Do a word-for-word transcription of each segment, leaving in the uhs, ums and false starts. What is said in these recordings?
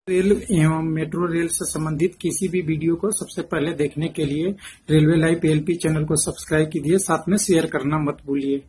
Rail एवं metro rail से संबंधित किसी भी वीडियो को सबसे पहले देखने के लिए रेलवे लाइव पीएलपी चैनल को सब्सक्राइब कीजिए, साथ में शेयर करना मत भूलिए।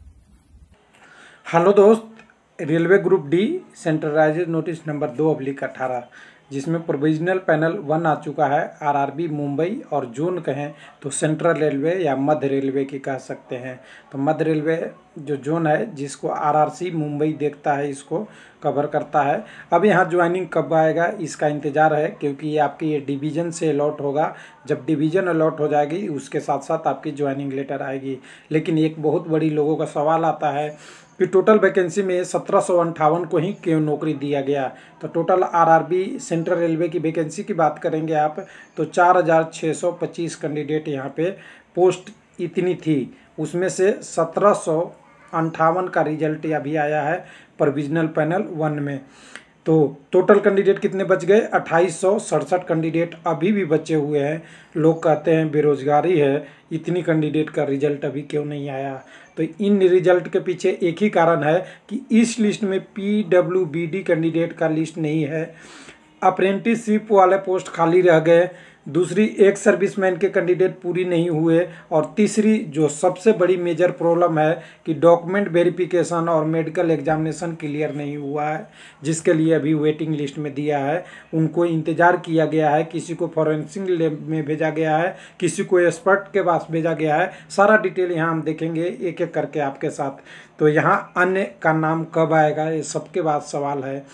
हेलो दोस्त, railway group D centralised notice number दो अब्लिक अठारह जिसमें प्रोविजनल पैनल वन आ चुका है। आरआरबी मुंबई और जोन कहें तो सेंट्रल रेलवे या मध्य रेलवे की कह सकते हैं। तो मध्य रेलवे जो जोन है जिसको आरआरसी मुंबई देखता है, इसको कवर करता है। अब यहाँ ज्वाइनिंग कब आएगा इसका इंतज़ार है, क्योंकि ये आपकी ये डिवीज़न से अलॉट होगा। जब डिवीज़न अलॉट हो जाएगी उसके साथ साथ आपकी ज्वाइनिंग लेटर आएगी। लेकिन एक बहुत बड़ी लोगों का सवाल आता है कि टोटल वैकेंसी में सत्रह सौ अंठावन को ही क्यों नौकरी दिया गया। तो टोटल आरआरबी सेंट्रल रेलवे की वैकेंसी की बात करेंगे आप तो चार हज़ार छः सौ पच्चीस कैंडिडेट यहाँ पे पोस्ट इतनी थी, उसमें से सत्रह सौ अंठावन का रिजल्ट अभी आया है प्रोविजनल पैनल वन में। तो टोटल कैंडिडेट कितने बच गए? अट्ठाईस सौ सड़सठ कैंडिडेट अभी भी बचे हुए हैं। लोग कहते हैं बेरोजगारी है, इतनी कैंडिडेट का रिजल्ट अभी क्यों नहीं आया। तो इन रिजल्ट के पीछे एक ही कारण है कि इस लिस्ट में पीडब्ल्यूबीडी कैंडिडेट का लिस्ट नहीं है। अप्रेंटिसशिप वाले पोस्ट खाली रह गए, दूसरी एक सर्विसमैन के कैंडिडेट पूरी नहीं हुए, और तीसरी जो सबसे बड़ी मेजर प्रॉब्लम है कि डॉक्यूमेंट वेरिफिकेशन और मेडिकल एग्जामिनेशन क्लियर नहीं हुआ है, जिसके लिए अभी वेटिंग लिस्ट में दिया है। उनको इंतज़ार किया गया है, किसी को फॉरेंसिक लैब में भेजा गया है, किसी को एक्सपर्ट के पास भेजा गया है। सारा डिटेल यहाँ हम देखेंगे एक एक करके आपके साथ। तो यहाँ अन्य का नाम कब आएगा, ये सबके बाद सवाल है।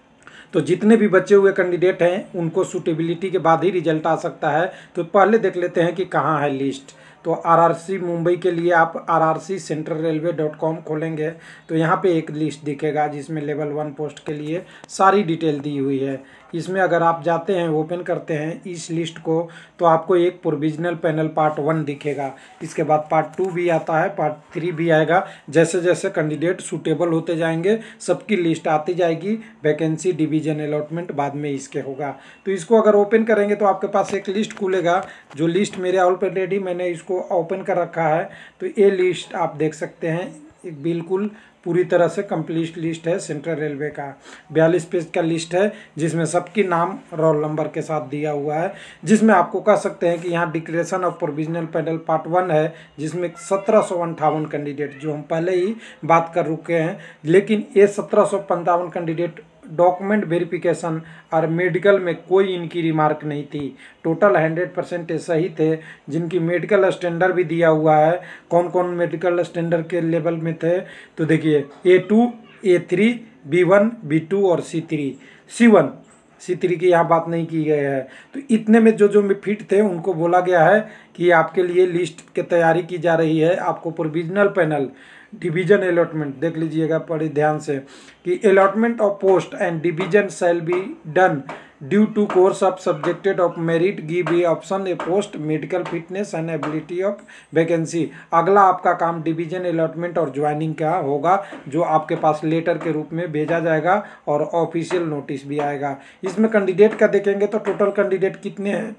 तो जितने भी बचे हुए कैंडिडेट हैं उनको सूटेबिलिटी के बाद ही रिजल्ट आ सकता है। तो पहले देख लेते हैं कि कहाँ है लिस्ट। तो आरआरसी मुंबई के लिए आप R R C central railway dot com खोलेंगे तो यहाँ पे एक लिस्ट दिखेगा जिसमें लेवल वन पोस्ट के लिए सारी डिटेल दी हुई है। इसमें अगर आप जाते हैं, ओपन करते हैं इस लिस्ट को, तो आपको एक प्रोविजनल पैनल पार्ट वन दिखेगा। इसके बाद पार्ट टू भी आता है, पार्ट थ्री भी आएगा। जैसे जैसे कैंडिडेट सूटेबल होते जाएंगे सबकी लिस्ट आती जाएगी। वैकेंसी डिवीजन अलॉटमेंट बाद में इसके होगा। तो इसको अगर ओपन करेंगे तो आपके पास एक लिस्ट खुलेगा, जो लिस्ट मेरे ऑलरेडी मैंने इसको ओपन कर रखा है। तो ये लिस्ट आप देख सकते हैं, एक बिल्कुल पूरी तरह से कंप्लीट लिस्ट है सेंट्रल रेलवे का। बयालीस पेज का लिस्ट है जिसमें सबकी नाम रोल नंबर के साथ दिया हुआ है, जिसमें आपको कह सकते हैं कि यहाँ declaration of provisional panel part one है जिसमें सत्रह सौ अंठावन कैंडिडेट, जो हम पहले ही बात कर रुके हैं। लेकिन ये सत्रह सौ पंचावन कैंडिडेट डॉक्यूमेंट वेरिफिकेशन और मेडिकल में कोई इनकी रिमार्क नहीं थी। टोटल हंड्रेड परसेंट सही थे, जिनकी मेडिकल स्टैंडर्ड भी दिया हुआ है। कौन कौन मेडिकल स्टैंडर्ड के लेवल में थे तो देखिए A two, A three, B one, B two और C three. C one C three की यहाँ बात नहीं की गई है। तो इतने में जो जो में फिट थे उनको बोला गया है कि आपके लिए लिस्ट की तैयारी की जा रही है। आपको प्रोविजनल पैनल डिवीजन अलॉटमेंट देख लीजिएगा बड़े ध्यान से कि allotment of post and division shall be done due to course of subjected of merit give a option a post medical fitness and ability of vacancy. अगला आपका काम डिवीजन अलॉटमेंट और ज्वाइनिंग का होगा, जो आपके पास लेटर के रूप में भेजा जाएगा और ऑफिशियल नोटिस भी आएगा। इसमें कैंडिडेट का देखेंगे तो टोटल कैंडिडेट कितने हैं।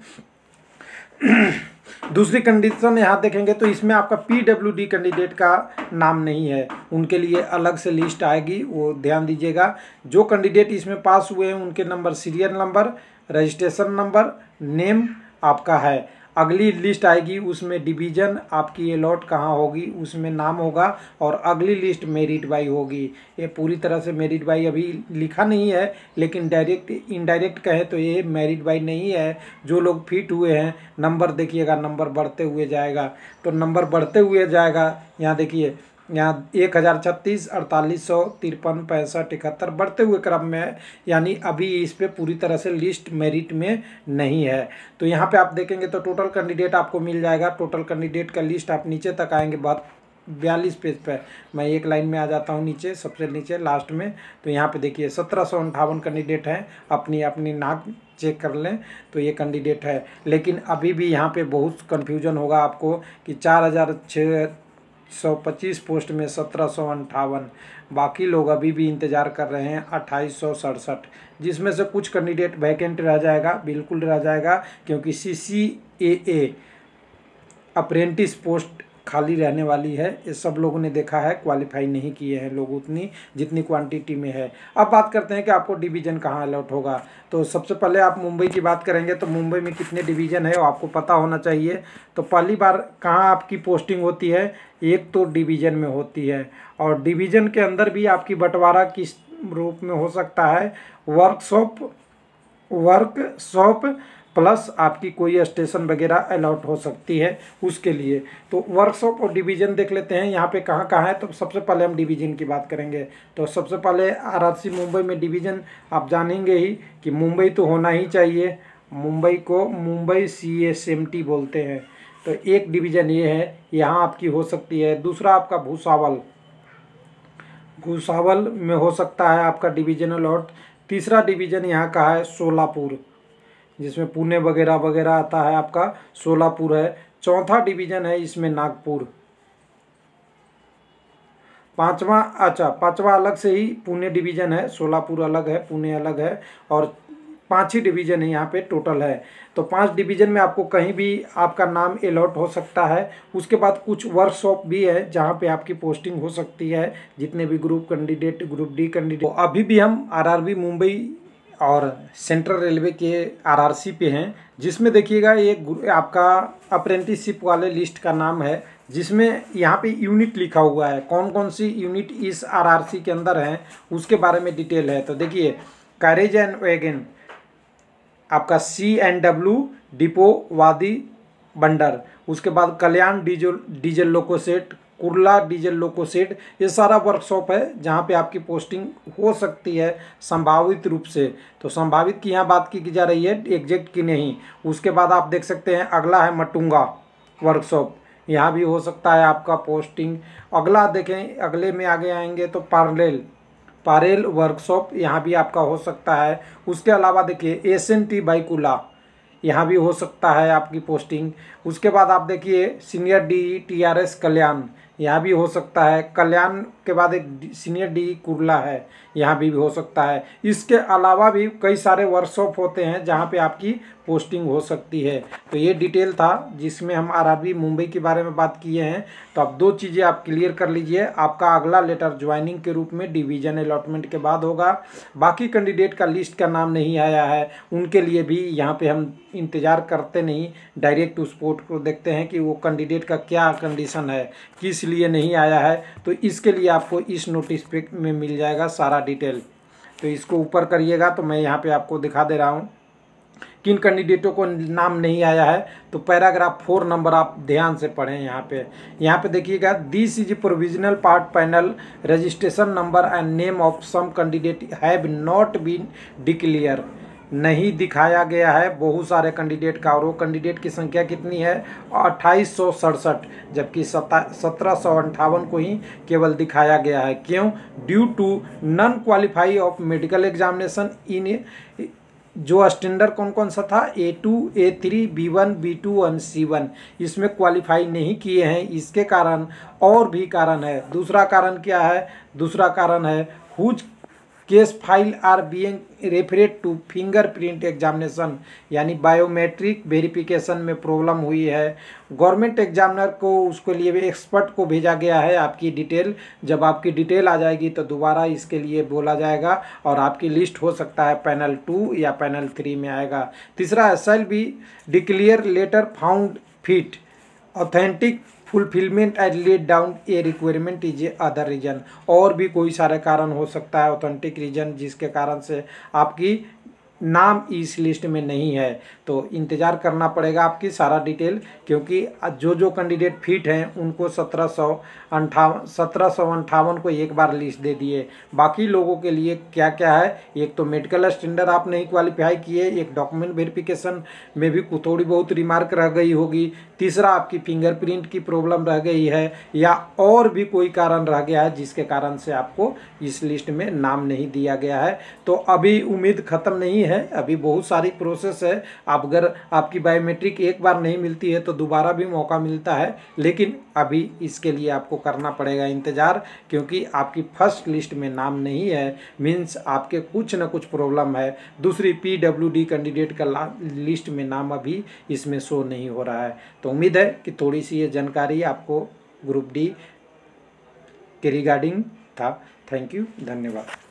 दूसरी कंडीशन यहाँ देखेंगे तो इसमें आपका पीडब्ल्यूडी कैंडिडेट का नाम नहीं है, उनके लिए अलग से लिस्ट आएगी, वो ध्यान दीजिएगा। जो कैंडिडेट इसमें पास हुए हैं उनके number, serial number, registration number, name आपका है। अगली लिस्ट आएगी उसमें डिवीजन आपकी अलॉट कहाँ होगी उसमें नाम होगा, और अगली लिस्ट मेरिट बाई होगी। ये पूरी तरह से मेरिट बाई अभी लिखा नहीं है, लेकिन डायरेक्ट इनडायरेक्ट कहें तो ये मेरिट बाई नहीं है। जो लोग फिट हुए हैं नंबर देखिएगा, नंबर बढ़ते हुए जाएगा। तो नंबर बढ़ते हुए जाएगा, यहाँ देखिए यहाँ एक हज़ार छत्तीस, अड़तालीस सौ तिरपन, पैंसठ, इकहत्तर बढ़ते हुए क्रम में है। यानी अभी इस पे पूरी तरह से लिस्ट मेरिट में नहीं है। तो यहाँ पे आप देखेंगे तो टोटल कैंडिडेट आपको मिल जाएगा। टोटल कैंडिडेट का लिस्ट आप नीचे तक आएंगे बात बयालीस पेज पे। मैं एक लाइन में आ जाता हूँ नीचे, सबसे नीचे लास्ट में। तो यहाँ पे देखिए सत्रह सौ अंठावन कैंडिडेट हैं, अपनी अपनी नाक चेक कर लें तो ये कैंडिडेट है। लेकिन अभी भी यहाँ पे बहुत कन्फ्यूजन होगा आपको कि चार हज़ार छः सौ पच्चीस पोस्ट में सत्रह सौ अंठावन, बाकी लोग अभी भी इंतज़ार कर रहे हैं अट्ठाईस सौ सड़सठ, जिसमें से कुछ कैंडिडेट वैकेंट रह जाएगा, बिल्कुल रह जाएगा, क्योंकि सी सी ए ए अप्रेंटिस पोस्ट खाली रहने वाली है। ये सब लोगों ने देखा है, क्वालिफाई नहीं किए हैं लोग उतनी जितनी क्वांटिटी में है। अब बात करते हैं कि आपको डिवीज़न कहाँ अलॉट होगा। तो सबसे पहले आप मुंबई की बात करेंगे तो मुंबई में कितने डिवीज़न है वो आपको पता होना चाहिए। तो पहली बार कहाँ आपकी पोस्टिंग होती है, एक तो डिवीज़न में होती है, और डिवीज़न के अंदर भी आपकी बंटवारा किस रूप में हो सकता है, वर्कशॉप वर्कशॉप प्लस आपकी कोई स्टेशन वगैरह अलॉट हो सकती है उसके लिए। तो वर्कशॉप और डिवीज़न देख लेते हैं यहाँ पे कहाँ कहाँ है। तो सबसे पहले हम डिवीज़न की बात करेंगे। तो सबसे पहले आरआरसी मुंबई में डिवीज़न आप जानेंगे ही कि मुंबई तो होना ही चाहिए। मुंबई को Mumbai C S M T बोलते हैं। तो एक डिवीज़न ये है, यहाँ आपकी हो सकती है। दूसरा आपका भूसावल, भूसावल में हो सकता है आपका डिवीज़न अलॉट। तीसरा डिवीज़न यहाँ का है सोलापुर, जिसमें पुणे वगैरह वगैरह आता है, आपका सोलापुर है। चौथा डिवीज़न है इसमें नागपुर। पांचवा, अच्छा पांचवा अलग से ही पुणे डिवीज़न है, सोलापुर अलग है, पुणे अलग है, और पांच ही डिवीज़न है यहाँ पे टोटल है। तो पांच डिवीज़न में आपको कहीं भी आपका नाम अलॉट हो सकता है। उसके बाद कुछ वर्कशॉप भी है जहाँ पे आपकी पोस्टिंग हो सकती है, जितने भी group candidate, group D candidate. तो अभी भी हम आरआरबी मुंबई और सेंट्रल रेलवे के आरआरसी पे हैं, जिसमें देखिएगा एक आपका अप्रेंटिसशिप वाले लिस्ट का नाम है, जिसमें यहाँ पे यूनिट लिखा हुआ है, कौन कौन सी यूनिट इस आरआरसी के अंदर हैं उसके बारे में डिटेल है। तो देखिए, कैरेज एंड वैगन आपका सी एन डब्ल्यू डिपो वादी बंडर, उसके बाद Kalyan diesel diesel loco shed, Kurla diesel loco shed, ये सारा वर्कशॉप है जहाँ पे आपकी पोस्टिंग हो सकती है संभावित रूप से। तो संभावित की यहाँ बात की जा रही है, एग्जैक्ट की नहीं। उसके बाद आप देख सकते हैं अगला है मटुंगा वर्कशॉप, यहाँ भी हो सकता है आपका पोस्टिंग। अगला देखें, अगले में आगे आएंगे तो पार्लेल पारेल वर्कशॉप, यहाँ भी आपका हो सकता है। उसके अलावा देखिए एस एन टी बाईकुला, यहाँ भी हो सकता है आपकी पोस्टिंग। उसके बाद आप देखिए senior D T R S Kalyan, यहाँ भी हो सकता है। कल्याण के बाद एक सीनियर डी कुर्ला है, यहाँ भी, भी हो सकता है। इसके अलावा भी कई सारे वर्कशॉप होते हैं जहाँ पे आपकी पोस्टिंग हो सकती है। तो ये डिटेल था जिसमें हम आरआरबी मुंबई के बारे में बात किए हैं। तो अब दो चीज़ें आप क्लियर कर लीजिए, आपका अगला लेटर ज्वाइनिंग के रूप में डिवीज़न अलॉटमेंट के बाद होगा। बाकी कैंडिडेट का लिस्ट का नाम नहीं आया है, उनके लिए भी यहाँ पे हम इंतज़ार करते नहीं, डायरेक्ट उस पोर्ट को देखते हैं कि वो कैंडिडेट का क्या कंडीशन है, किस लिए नहीं आया है। तो इसके लिए आपको इस नोटिस पे में मिल जाएगा सारा डिटेल। तो इसको ऊपर करिएगा, तो मैं यहाँ पे आपको दिखा दे रहा हूँ किन कैंडिडेटों को नाम नहीं आया है। तो पैराग्राफ फोर नंबर आप ध्यान से पढ़ें। यहाँ पे यहाँ पे देखिएगा, this is provisional part panel registration number and name of some candidate have not been declare, नहीं दिखाया गया है बहुत सारे कैंडिडेट का। और वो कैंडिडेट की संख्या कितनी है, अट्ठाईस सौ सड़सठ, जबकि सत्रह सौ अंठावन को ही केवल दिखाया गया है। क्यों? Due to non qualify of medical examination in, जो स्टैंडर्ड कौन कौन सा था, A two, A three, B one, B two and C one, इसमें क्वालिफाई नहीं किए हैं। इसके कारण और भी कारण है। दूसरा कारण क्या है? दूसरा कारण है whose case file are being referred to fingerprint examination, यानी बायोमेट्रिक वेरिफिकेशन में प्रॉब्लम हुई है। गवर्नमेंट एग्जामिनर को उसके लिए भी एक्सपर्ट को भेजा गया है आपकी डिटेल। जब आपकी डिटेल आ जाएगी तो दोबारा इसके लिए बोला जाएगा और आपकी लिस्ट हो सकता है पैनल टू या पैनल थ्री में आएगा। तीसरा, S L B declare letter found fit authentic fulfilment and let down a requirement is a other reason, और भी कोई सारे कारण हो सकता है ऑथेंटिक रीजन जिसके कारण से आपकी नाम इस लिस्ट में नहीं है। तो इंतज़ार करना पड़ेगा आपकी सारा डिटेल, क्योंकि जो जो कैंडिडेट फिट हैं उनको सत्रह सौ अंठावन सत्रह सौ अंठावन को एक बार लिस्ट दे दिए। बाकी लोगों के लिए क्या क्या है, एक तो मेडिकल स्टैंडर्ड आप नहीं क्वालिफाई किए, एक डॉक्यूमेंट वेरिफिकेशन में भी थोड़ी बहुत रिमार्क रह गई होगी, तीसरा आपकी फिंगरप्रिंट की प्रॉब्लम रह गई है, या और भी कोई कारण रह गया है जिसके कारण से आपको इस लिस्ट में नाम नहीं दिया गया है। तो अभी उम्मीद ख़त्म नहीं है है, अभी बहुत सारी प्रोसेस है। आप अगर आपकी बायोमेट्रिक एक बार नहीं मिलती है तो दोबारा भी मौका मिलता है, लेकिन अभी इसके लिए आपको करना पड़ेगा इंतज़ार, क्योंकि आपकी फर्स्ट लिस्ट में नाम नहीं है, मीन्स आपके कुछ न कुछ प्रॉब्लम है। दूसरी पीडब्ल्यूडी कैंडिडेट का लिस्ट में नाम अभी इसमें शो नहीं हो रहा है। तो उम्मीद है कि थोड़ी सी ये जानकारी आपको ग्रुप डी के रिगार्डिंग था। थैंक यू, धन्यवाद।